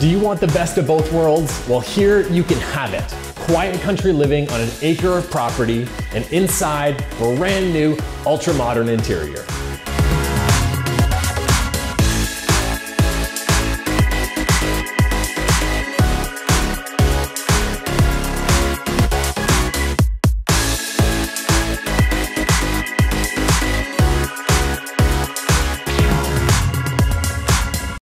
Do you want the best of both worlds? Well, here you can have it. Quiet country living on an acre of property, and inside, brand new, ultra-modern interior.